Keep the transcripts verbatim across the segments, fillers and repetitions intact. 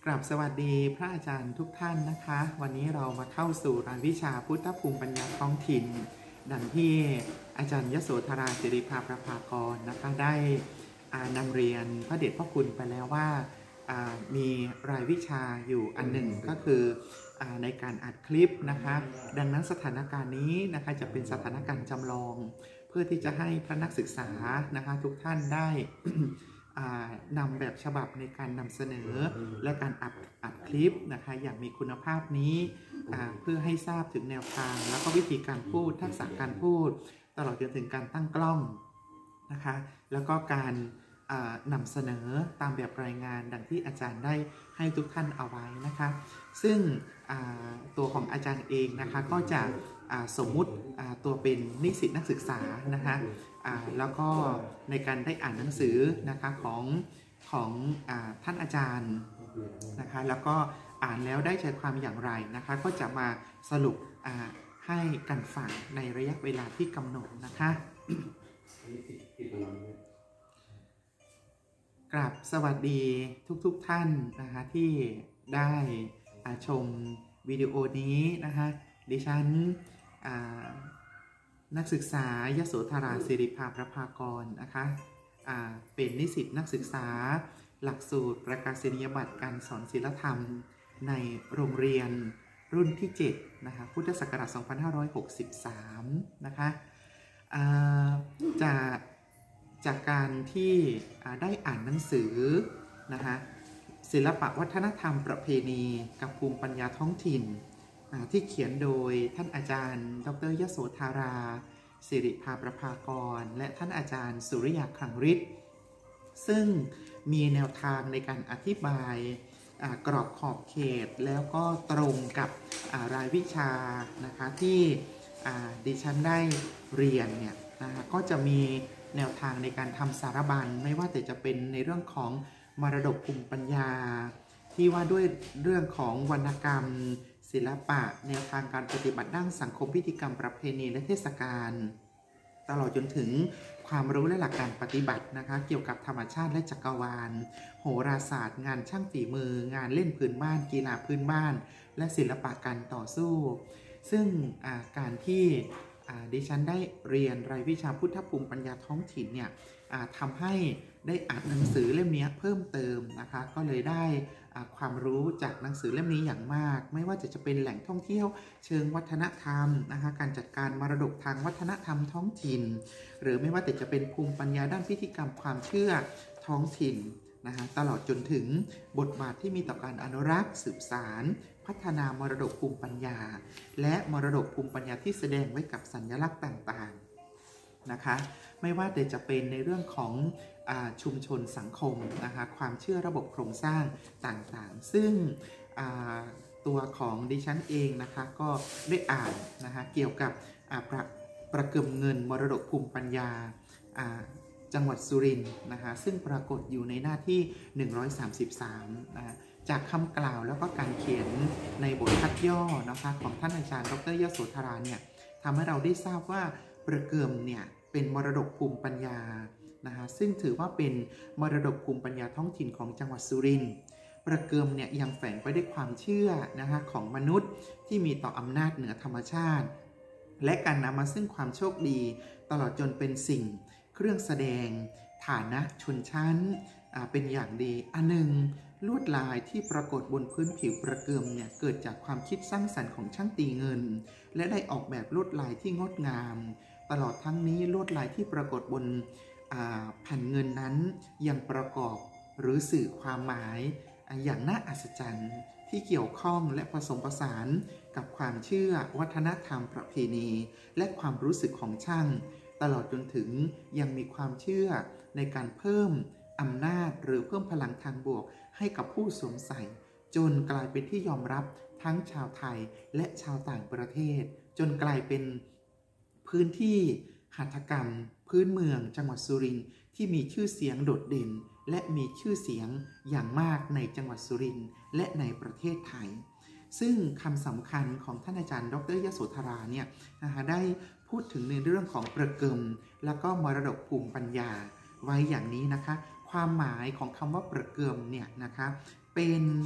ราบสวัสดีพระอาจารย์ทุกท่านนะคะวันนี้เรามาเข้าสู่รายวิชาพุทธภูมิปัญญาท้องถิ่นดังที่อาจารย์ยโสธราสิริภาประภากรนะคะได้นำเรียนพระเดชพระคุณไปแล้วว่ามีรายวิชาอยู่อันหนึ่งก็คือในการอัดคลิปนะคะดังนั้นสถานการณ์นี้นะคะจะเป็นสถานการณ์จำลองเพื่อที่จะให้พระนักศึกษานะคะทุกท่านได้นำแบบฉบับในการนำเสนอและการอัดอัดคลิปนะคะอย่างมีคุณภาพนี้เพื่อให้ทราบถึงแนวทางแล้วก็วิธีการพูดทักษะการพูดตลอดจนถึงการตั้งกล้องนะคะแล้วก็การนำเสนอตามแบบรายงานดังที่อาจารย์ได้ให้ทุกท่านเอาไว้นะคะซึ่งตัวของอาจารย์เองนะคะก็จะสมมุติตัวเป็นนิสิตนักศึกษานะคะแล้วก็ในการได้อ่านหนังสือนะคะของของท่านอาจารย์นะคะแล้วก็อ่านแล้วได้ใจความอย่างไรนะคะก็จะมาสรุปให้กันฟังในระยะเวลาที่กำหนดนะคะกราบสวัสดีทุกๆ ท่านนะคะที่ได้ชมวิดีโอนี้นะคะดิฉันนักศึกษายโสธราสิริภาประภากรนะคะเป็นนิสิตนักศึกษาหลักสูตรประกาศนียบัตรการสอนศิลธรรมในโรงเรียนรุ่นที่เจ็ดนะคะพุทธศักราชสองพันห้าร้อยหกสิบสามนะคะจากจากการที่ได้อ่านหนังสือนะคะศิลปะวัฒนธรรมประเพณีกับภูมิปัญญาท้องถิ่นที่เขียนโดยท่านอาจารย์ดร.ยโสธาราสิริภาประภากรและท่านอาจารย์สุริยาคลังฤทธิ์ซึ่งมีแนวทางในการอธิบายกรอบขอบเขตแล้วก็ตรงกับรายวิชานะคะที่ดิฉันได้เรียนเนี่ยนะคะก็จะมีแนวทางในการทำสารบัญไม่ว่าแต่จะเป็นในเรื่องของมรดกภูมิปัญญาที่ว่าด้วยเรื่องของวรรณกรรมศิลปะแนวทางการปฏิบัติด้านสังคมพิธีกรรมประเพณีและเทศกาลตลอดจนถึงความรู้และหลักการปฏิบัตินะคะเกี่ยวกับธรรมชาติและจักรวาลโหราศาสตร์งานช่างฝีมืองานเล่นพื้นบ้านกีฬาพื้นบ้านและศิลปะการต่อสู้ซึ่งการที่ดิฉันได้เรียนรายวิชาพุทธภูมิปัญญาท้องถิ่นเนี่ยทำให้ได้อ่านหนังสือเล่มนี้เพิ่มเติมนะคะก็เลยได้ความรู้จากหนังสือเล่มนี้อย่างมากไม่ว่าจะจะเป็นแหล่งท่องเที่ยวเชิงวัฒนธรรมนะคะการจัดการมรดกทางวัฒนธรรมท้องถิ่นหรือไม่ว่าแต่จะเป็นภูมิปัญญาด้านพิธีกรรมความเชื่อท้องถิ่นนะคะตลอดจนถึงบทบาทที่มีต่อการอนุรักษ์สืบสานพัฒนามรดกภูมิปัญญาและมรดกภูมิปัญญาที่แสดงไว้กับสัญลักษณ์ต่างๆนะคะไม่ว่าแต่จะเป็นในเรื่องของชุมชนสังคมนะคะความเชื่อระบบโครงสร้างต่างๆซึ่งตัวของดิฉันเองนะคะก็ได้อ่านนะคะเกี่ยวกับประประเกิมเงินมรดกภูมิปัญญาจังหวัดสุรินทร์นะคะซึ่งปรากฏอยู่ในหน้าที่หนึ่งร้อยสามสิบสามนะจากคำกล่าวแล้วก็การเขียนในบทคัดย่อนะคะของท่านอาจารย์ดร.ยโสธราเนี่ยทำให้เราได้ทราบว่าประเกิมเนี่ยเป็นมรดกภูมิปัญญานะคะซึ่งถือว่าเป็นมรดกภูมิปัญญาท้องถิ่นของจังหวัดสุรินทร์ประเกิมเนี่ยยังแฝงไปด้วยความเชื่อนะคะของมนุษย์ที่มีต่ออำนาจเหนือธรรมชาติและการนำมาซึ่งความโชคดีตลอดจนเป็นสิ่งเครื่องแสดงฐานะชนชั้นเป็นอย่างดีอันหนึ่งลวดลายที่ปรากฏบนพื้นผิวประเกิมเนี่ยเกิดจากความคิดสร้างสรรค์ของช่างตีเงินและได้ออกแบบลวดลายที่งดงามตลอดทั้งนี้ลวดลายที่ปรากฏบนแผ่นเงินนั้นยังประกอบหรือสื่อความหมายอย่างน่าอัศจรรย์ที่เกี่ยวข้องและผสมผสานกับความเชื่อวัฒนธรรมประเพณีและความรู้สึกของช่างตลอดจนถึงยังมีความเชื่อในการเพิ่มอำนาจหรือเพิ่มพลังทางบวกให้กับผู้สวมใส่จนกลายเป็นที่ยอมรับทั้งชาวไทยและชาวต่างประเทศจนกลายเป็นพื้นที่หัตถกรรมพื้นเมืองจังหวัดสุรินทร์ที่มีชื่อเสียงโดดเด่นและมีชื่อเสียงอย่างมากในจังหวัดสุรินทร์และในประเทศไทยซึ่งคำสำคัญของท่านอาจารย์ดร.ยโสธราเนี่ยนะคะได้พูดถึงในเรื่องของประเกิมแล้วก็มรดกภูมิปัญญาไว้อย่างนี้นะคะความหมายของคำว่าประเกิมเนี่ยนะคะเป็น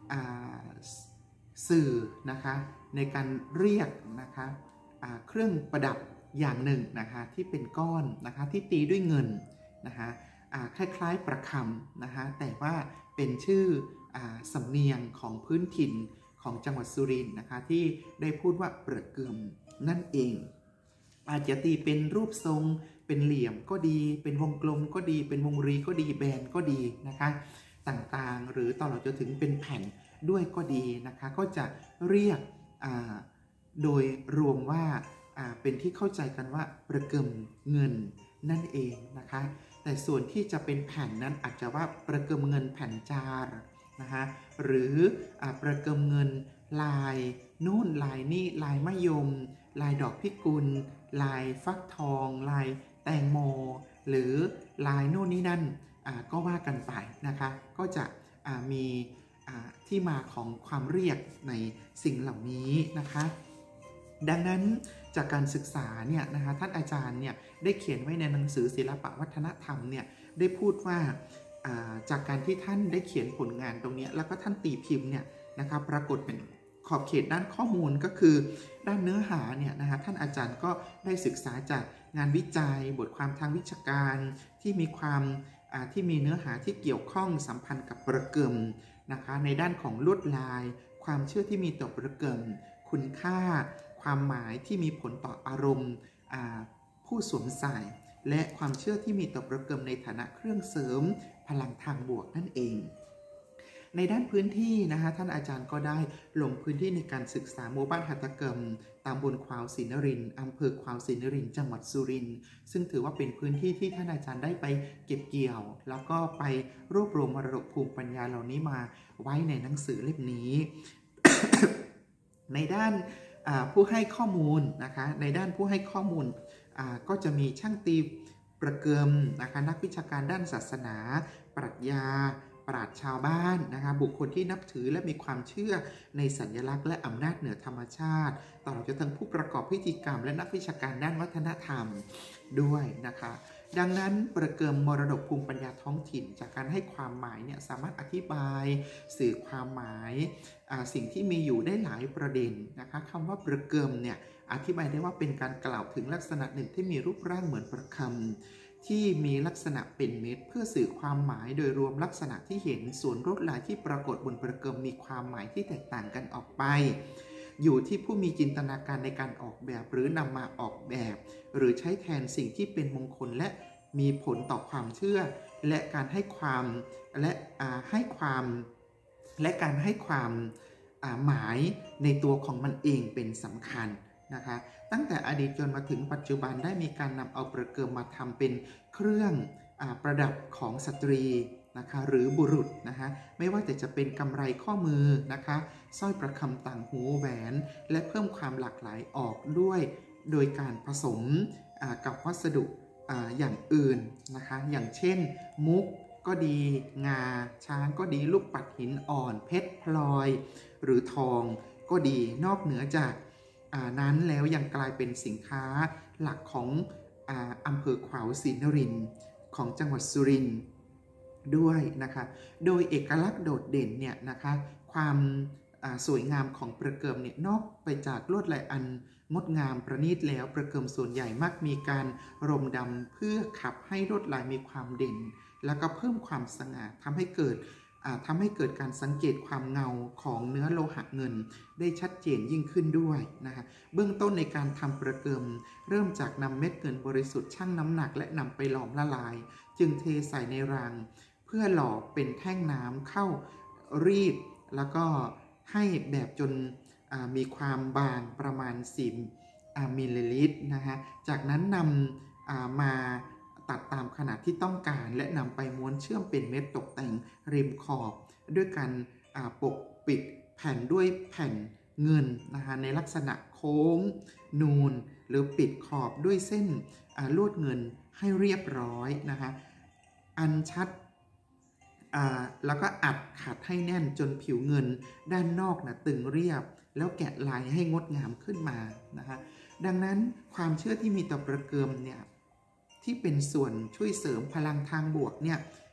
สื่อนะคะในการเรียกนะคะเครื่องประดับอย่างหนึ่งนะคะที่เป็นก้อนนะคะที่ตีด้วยเงินนะคะคล้ายๆประคำนะคะแต่ว่าเป็นชื่อสำเนียงของพื้นถิ่นของจังหวัดสุรินทร์นะคะที่ได้พูดว่าประเกือมนั่นเองอาจจะตีเป็นรูปทรงเป็นเหลี่ยมก็ดีเป็นวงกลมก็ดีเป็นวงรีก็ดีแบนก็ดีนะคะต่างๆหรือตลอดจนถึงเป็นแผ่นด้วยก็ดีนะคะก็จะเรียกโดยรวมว่าเป็นที่เข้าใจกันว่าประเกิมเงินนั่นเองนะคะแต่ส่วนที่จะเป็นแผ่นนั้นอาจจะว่าประเกิมเงินแผ่นจาร์นะคะหรือประเกิมเงินลายนู่นลายนี่ลายมะยมลายดอกพิกุลลายฟักทองลายแตงโมหรือลายโน่นนี่นั่นก็ว่ากันไปนะคะก็จะมีที่มาของความเรียกในสิ่งเหล่านี้นะคะดังนั้นจากการศึกษาเนี่ยนะคะท่านอาจารย์เนี่ยได้เขียนไว้ในหนังสือศิลปวัฒนธรรมเนี่ยได้พูดว่าจากการที่ท่านได้เขียนผลงานตรงนี้แล้วก็ท่านตีพิมพ์เนี่ยนะคะปรากฏเป็นขอบเขตด้านข้อมูลก็คือด้านเนื้อหาเนี่ยนะคะท่านอาจารย์ก็ได้ศึกษาจากงานวิจัยบทความทางวิชาการที่มีความที่มีเนื้อหาที่เกี่ยวข้องสัมพันธ์กับประเกิมนะคะในด้านของลวดลายความเชื่อที่มีต่อประเกิมคุณค่าความหมายที่มีผลต่ออารมณ์ผู้สวมใส่และความเชื่อที่มีต่อประเกิมในฐานะเครื่องเสริมพลังทางบวกนั่นเองในด้านพื้นที่นะคะท่านอาจารย์ก็ได้ลงพื้นที่ในการศึกษาหมู่บ้านหัตถกรรมตำบลขวาวศรีนรินทร์อำเภอขวาวศรีนรินทร์จังหวัดสุรินทร์ซึ่งถือว่าเป็นพื้นที่ที่ท่านอาจารย์ได้ไปเก็บเกี่ยวแล้วก็ไปรวบรวมมรดกภูมิปัญญาเหล่านี้มาไว้ในหนังสือเล่มนี้ ในด้านผู้ให้ข้อมูลนะคะในด้านผู้ให้ข้อมูลก็จะมีช่างตีประเกิมนะคะนักวิชาการด้านศาสนาปรัชญาปราชญ์ชาวบ้านนะคะบุคคลที่นับถือและมีความเชื่อในสัญลักษณ์และอำนาจเหนือธรรมชาติตลอดจนถึงผู้ประกอบพิธีกรรมและนักวิชาการด้านวัฒนธรรมด้วยนะคะดังนั้นประเกิมมรดกภูมิปัญญาท้องถิ่นจากการให้ความหมายเนี่ยสามารถอธิบายสื่อความหมายสิ่งที่มีอยู่ได้หลายประเด็นนะคะคำว่าประเกิมเนี่ยอธิบายได้ว่าเป็นการกล่าวถึงลักษณะหนึ่งที่มีรูปร่างเหมือนประคำที่มีลักษณะเป็นเม็ดเพื่อสื่อความหมายโดยรวมลักษณะที่เห็นส่วนลวดลายที่ปรากฏบนประเกิมมีความหมายที่แตกต่างกันออกไปอยู่ที่ผู้มีจินตนาการในการออกแบบหรือนำมาออกแบบหรือใช้แทนสิ่งที่เป็นมงคลและมีผลต่อความเชื่อและการให้ความและให้ความและการให้ความหมายในตัวของมันเองเป็นสำคัญนะคะตั้งแต่อดีตจนมาถึงปัจจุบันได้มีการนำเอาประเกิมมาทำเป็นเครื่องอประดับของสตรีนะคะหรือบุรุษนะคะไม่ว่าแต่จะเป็นกำไรข้อมือนะคะสร้อยประคำต่างหูแหวนและเพิ่มความหลากหลายออกด้วยโดยการผสมกับวัสดุอย่างอื่นนะคะอย่างเช่นมุกก็ดีงาช้างก็ดีลูกปัดหินอ่อนเพชรพลอยหรือทองก็ดีนอกเหนือจากนั้นแล้วยังกลายเป็นสินค้าหลักของอำเภอขวาวศรีนรินทร์ของจังหวัดสุรินทร์ด้วยนะคะโดยเอกลักษณ์โดดเด่นเนี่ยนะคะความสวยงามของประเกิมเนี่ยนอกไปจากลวดลายอันงดงามประณีตแล้วประเกิมส่วนใหญ่มักมีการรมดำเพื่อขับให้ลวดลายมีความเด่นแล้วก็เพิ่มความสง่าทำให้เกิดทำให้เกิดการสังเกตความเงาของเนื้อโลหะเงินได้ชัดเจนยิ่งขึ้นด้วยนะคะเบื้องต้นในการทำประเกิมเริ่มจากนำเม็ดเงินบริสุทธิ์ชั่งน้ำหนักและนำไปหลอมละลายจึงเทใส่ในรางเพื่อหล่อเป็นแท่งน้ำเข้ารีดแล้วก็ให้แบบจนมีความบางประมาณสิบมิลลิลิตรนะคะจากนั้นนำมาตัดตามขนาดที่ต้องการและนำไปม้วนเชื่อมเป็นเม็ดตกแต่งริมขอบด้วยการปกปิดแผ่นด้วยแผ่นเงินนะคะในลักษณะโค้งนูนหรือปิดขอบด้วยเส้นลวดเงินให้เรียบร้อยนะคะอันชัดแล้วก็อัดขัดให้แน่นจนผิวเงินด้านนอกนะตึงเรียบแล้วแกะลายให้งดงามขึ้นมานะคะดังนั้นความเชื่อที่มีต่อประเกิมเนี่ยที่เป็นส่วนช่วยเสริมพลังทางบวกเนี่ย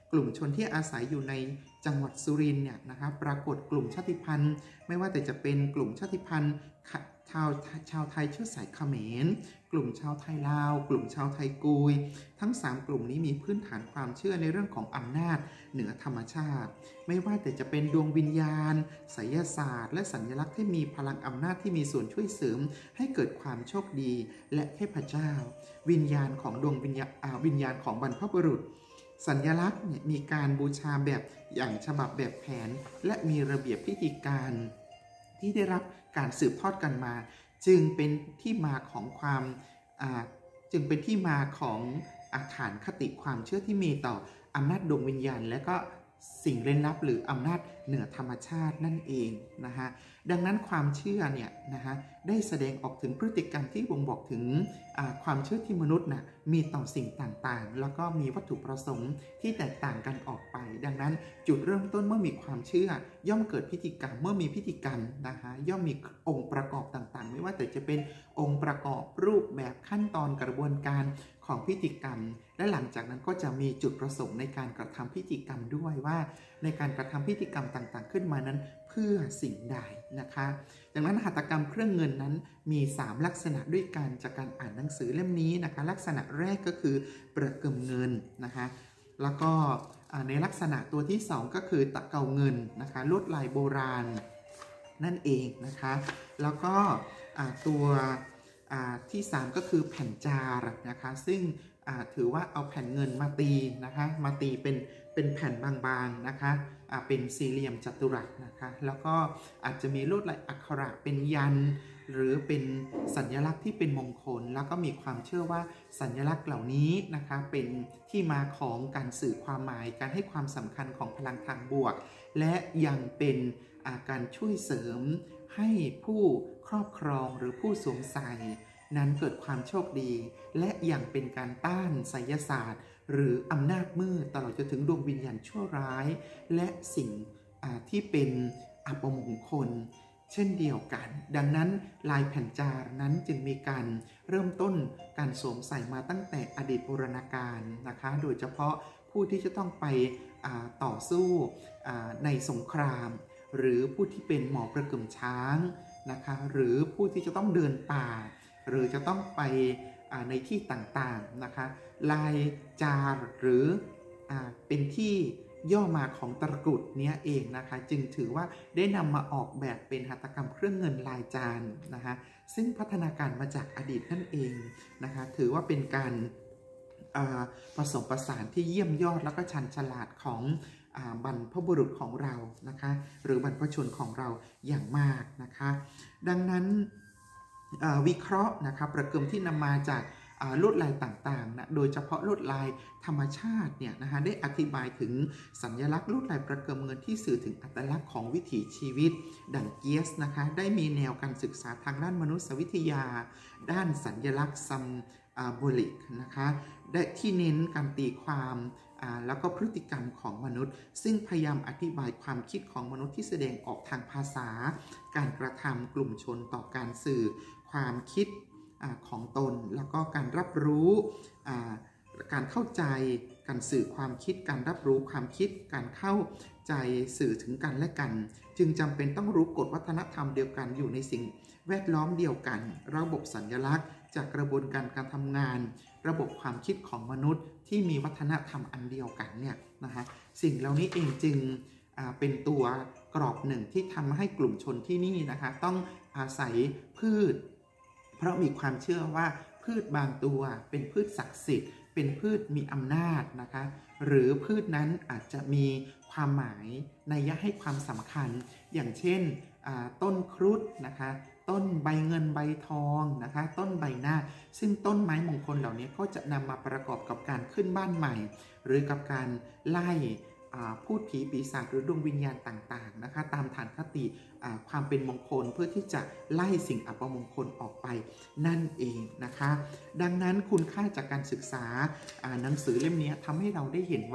กลุ่มชนที่อาศัยอยู่ในจังหวัดสุรินทร์เนี่ยนะคะปรากฏกลุ่มชาติพันธุ์ไม่ว่าแต่จะเป็นกลุ่มชาติพันธุ์ชาวชาวไทยเชื้อสายเขมรกลุ่มชาวไทยลาวกลุ่มชาวไทยกุยทั้งสามกลุ่มนี้มีพื้นฐานความเชื่อในเรื่องของอำนาจเหนือธรรมชาติไม่ว่าแต่จะเป็นดวงวิญญาณไสยศาสตร์และสัญลักษณ์ที่มีพลังอำนาจที่มีส่วนช่วยเสริมให้เกิดความโชคดีและเทพเจ้าวิญญาณของดวงวิญญาณวิญญาณของบรรพบุรุษสัญลักษณ์เนี่ยมีการบูชาแบบอย่างฉบับแบบแผนและมีระเบียบพิธีการที่ได้รับการสืบทอดกันมาจึงเป็นที่มาของความจึงเป็นที่มาของอาฐานคติความเชื่อที่มีต่ออำนาจดวงวิญญาณและก็สิ่งเร้นลับหรืออำนาจเหนือธรรมชาตินั่นเองนะคะดังนั้นความเชื่อเนี่ยนะคะได้แสดงออกถึงพฤติกรรมที่บ่งบอกถึงความเชื่อที่มนุษย์นะมีต่อสิ่งต่างๆแล้วก็มีวัตถุประสงค์ที่แตกต่างกันออกไปดังนั้นจุดเริ่มต้นเมื่อมีความเชื่อย่อมเกิดพิธีกรรมเมื่อมีพิธีกรรมนะคะย่อมมีองค์ประกอบต่างๆไม่ว่าแต่จะเป็นองค์ประกอบรูปแบบขั้นตอนกระบวนการของพิธีกรรมและหลังจากนั้นก็จะมีจุดประสงค์ในการกระทำพิธีกรรมด้วยว่าในการกระทำพิธีกรรมต่างๆขึ้นมานั้นเพื่อสิ่งใดนะคะดังนั้นหัตถกรรมเครื่องเงินนั้นมีสามลักษณะด้วยกันจากการอ่านหนังสือเล่มนี้นะคะลักษณะแรกก็คือประเกิมเงินนะคะแล้วก็ในลักษณะตัวที่สองก็คือตะเกาเงินนะคะลวดลายโบราณนั่นเองนะคะแล้วก็ตัวที่สามก็คือแผ่นจาร์นะคะซึ่งถือว่าเอาแผ่นเงินมาตีนะคะมาตีเป็นเป็นแผ่นบางๆนะคะเป็นสี่เหลี่ยมจัตุรัสนะคะแล้วก็อาจจะมีลวดลายอักขระเป็นยันหรือเป็นสัญลักษณ์ที่เป็นมงคลแล้วก็มีความเชื่อว่าสัญลักษณ์เหล่านี้นะคะเป็นที่มาของการสื่อความหมายการให้ความสำคัญของพลังทางบวกและยังเป็นการช่วยเสริมให้ผู้ครอบครองหรือผู้สวมใส่นั้นเกิดความโชคดีและยังเป็นการต้านไสยศาสตร์หรืออำนาจมืดตลอดจนถึงดวงวิญญาณชั่วร้ายและสิ่งที่เป็นอัปมงคลเช่นเดียวกันดังนั้นลายแผ่นจาร์นั้นจึงมีการเริ่มต้นการสวมใส่มาตั้งแต่อดีตโบราณกาลนะคะโดยเฉพาะผู้ที่จะต้องไปต่อสู้ในสงครามหรือผู้ที่เป็นหมอประกึ่มช้างนะคะหรือผู้ที่จะต้องเดินป่าหรือจะต้องไปในที่ต่างๆนะคะลายจาร์หรือเป็นที่ย่อมาของตะกรุดเนี้ยเองนะคะจึงถือว่าได้นำมาออกแบบเป็นหัตถกรรมเครื่องเงินลายจานนะคะซึ่งพัฒนาการมาจากอดีตนั่นเองนะคะถือว่าเป็นการผสมผสานที่เยี่ยมยอดแล้วก็ชันฉลาดของบรรพบุรุษของเรานะคะหรือบรรพชนของเราอย่างมากนะคะดังนั้นวิเคราะห์นะคะประเกิมที่นำมาจากลวดลายต่างๆนะโดยเฉพาะลวดลายธรรมชาติเนี่ยนะคะได้อธิบายถึงสัญลักษณ์ลวดลายประเกิมเงินที่สื่อถึงอัตลักษณ์ของวิถีชีวิตดังเกียสนะคะได้มีแนวการศึกษาทางด้านมนุษยวิทยาด้านสัญลักษณ์ซัมโบลิกนะคะได้ที่เน้นการตีความแล้วก็พฤติกรรมของมนุษย์ซึ่งพยายามอธิบายความคิดของมนุษย์ที่แสดงออกทางภาษาการกระทำกลุ่มชนต่อการสื่อความคิดของตนแล้วก็การรับรู้การเข้าใจการสื่อความคิดการรับรู้ความคิดการเข้าใจสื่อถึงกันและกันจึงจำเป็นต้องรู้กฎวัฒนธรรมเดียวกันอยู่ในสิ่งแวดล้อมเดียวกันระบบสัญลักษณ์จากกระบวนการการทำงานระบบความคิดของมนุษย์ที่มีวัฒนธรรมอันเดียวกันเนี่ยนะคะสิ่งเหล่านี้เองจึงเป็นตัวกรอบหนึ่งที่ทำให้กลุ่มชนที่นี่นะคะต้องอาศัยพืชเพราะมีความเชื่อว่าพืชบางตัวเป็นพืชศักดิ์สิทธิ์เป็นพืชมีอำนาจนะคะหรือพืชนั้นอาจจะมีความหมายนัยยะให้ความสำคัญอย่างเช่นต้นครุฑนะคะต้นใบเงินใบทองนะคะต้นใบหน้าซึ่งต้นไม้มงคลเหล่านี้ก็จะนำมาประกอบกับการขึ้นบ้านใหม่หรือกับการไล่พูดผีปีศาจหรือดวงวิญญาณต่างๆนะคะตามฐานคติความเป็นมงคลเพื่อที่จะไล่สิ่งอัปมงคลออกไปนั่นเองนะคะดังนั้นคุณค่าจากการศึกษาหนังสือเล่มนี้ทำให้เราได้เห็นว่า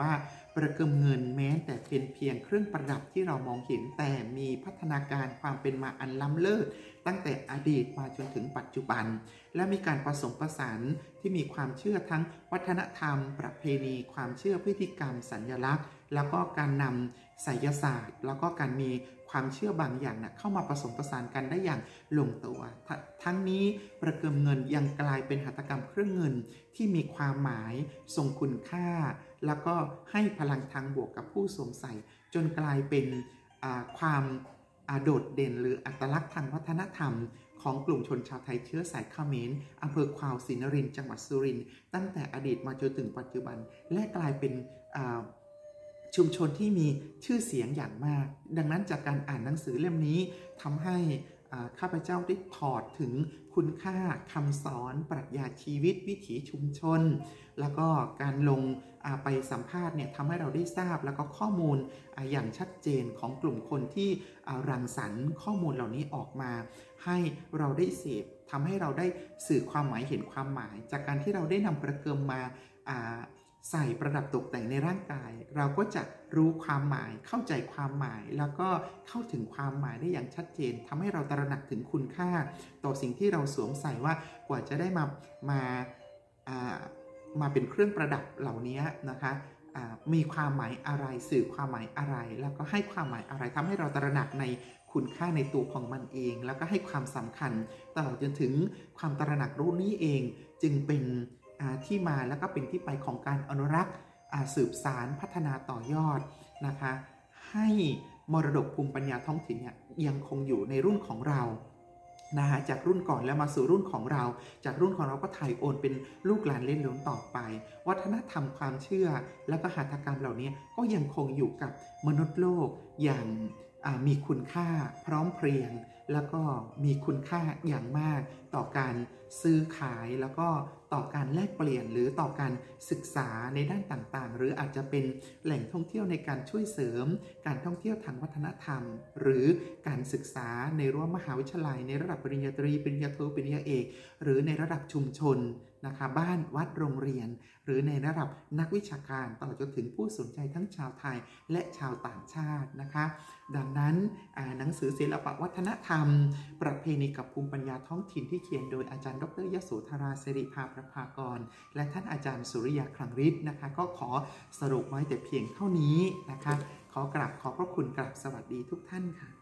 ประเกิมเงินแม้แต่เป็นเพียงเครื่องประดับที่เรามองเห็นแต่มีพัฒนาการความเป็นมาอันล้ำเลิศตั้งแต่อดีตมาจนถึงปัจจุบันและมีการผสมผสานที่มีความเชื่อทั้งวัฒนธรรมประเพณีความเชื่อพิธีกรรมสัญลักษณ์แล้วก็การนำไสยศาสตร์แล้วก็การมีความเชื่อบางอย่างนะเข้ามาผสมผสานกันได้อย่างลงตัวทั้งนี้ประเกิมเงินยังกลายเป็นหัตถกรรมเครื่องเงินที่มีความหมายทรงคุณค่าแล้วก็ให้พลังทางบวกกับผู้สวมใส่จนกลายเป็นความโดดเด่นหรืออัตลักษณ์ทางวัฒนธรรมของกลุ่มชนชาวไทยเชื้อสายเขมรอำเภอควาวศรีนรินทร์จังหวัดสุรินทร์ตั้งแต่อดีตมาจนถึงปัจจุบันและกลายเป็นชุมชนที่มีชื่อเสียงอย่างมากดังนั้นจากการอ่านหนังสือเล่มนี้ทำให้ข้าพเจ้าได้ถอดถึงคุณค่าคำสอนปรัชญาชีวิตวิถีชุมชนแล้วก็การลงไปสัมภาษณ์เนี่ยทำให้เราได้ทราบแล้วก็ข้อมูลอย่างชัดเจนของกลุ่มคนที่รังสรรค์ข้อมูลเหล่านี้ออกมาให้เราได้เสพทำให้เราได้สื่อความหมายเห็นความหมายจากการที่เราได้นำประเกิมมาใส่ประดับตกแต่งในร่างกายเราก็จะรู้ความหมายเข้าใจความหมายแล้วก็เข้าถึงความหมายได้อย่างชัดเจนทำให้เราตระหนักถึงคุณค่าต่อสิ่งที่เราสวมใส่ว่ากว่าจะได้มามามาเป็นเครื่องประดับเหล่านี้นะคะมีความหมายอะไรสื่อความหมายอะไรแล้วก็ให้ความหมายอะไรทำให้เราตระหนักในคุณค่าในตัวของมันเองแล้วก็ให้ความสำคัญตลอดจนถึงความตระหนักรู้นี้เองจึงเป็นที่มาแล้วก็เป็นที่ไปของการอนุรักษ์สืบสารพัฒนาต่อยอดนะคะให้มรดกภูมิปัญญาท้องถิ่นเนี่ยยังคงอยู่ในรุ่นของเรานะฮะจากรุ่นก่อนแล้วมาสู่รุ่นของเราจากรุ่นของเราก็ถ่ายโอนเป็นลูกหลานเล่นล้นต่อไปวัฒนธรรมความเชื่อและก็หัตถกรรมเหล่านี้ก็ยังคงอยู่กับมนุษย์โลกอย่างมีคุณค่าพร้อมเพรียงแล้วก็มีคุณค่าอย่างมากต่อการซื้อขายแล้วก็ต่อการแลกเปลี่ยนหรือต่อการศึกษาในด้านต่างๆหรืออาจจะเป็นแหล่งท่องเที่ยวในการช่วยเสริมการท่องเที่ยวทางวัฒนธรรมหรือการศึกษาในรั้วมหาวิทยาลัยในระดับปริญญาตรีปริญญาโทปริญญาเอกหรือในระดับชุมชนนะคะบ้านวัดโรงเรียนหรือในระดับนักวิชาการตลอดจนถึงผู้สนใจทั้งชาวไทยและชาวต่างชาตินะคะดังนั้นหนังสือศิลปวัฒนธรรมประเพณีกับภูมิปัญญาท้องถิ่นที่เขียนโดยอาจารย์ดร.ยโสธราสิริภาประภากรและท่านอาจารย์สุริยาคลังฤทธิ์นะคะก็ขอสรุปไว้แต่เพียงเท่านี้นะคะขอกราบขอบพระคุณกราบสวัสดีทุกท่านค่ะ